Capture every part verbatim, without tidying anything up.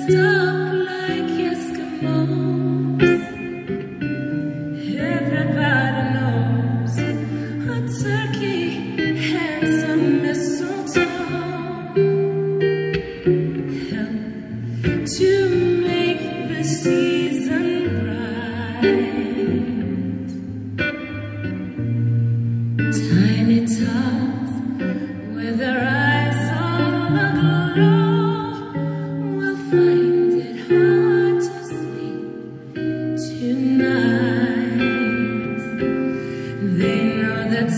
dressed up like Eskimos. Everybody knows a turkey and some mistletoe help to make the season bright. Tiny tots with their eyes on aglow will find it hard to sleep tonight. They know that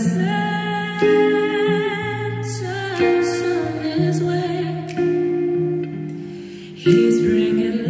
Santa's on his way. He's bringing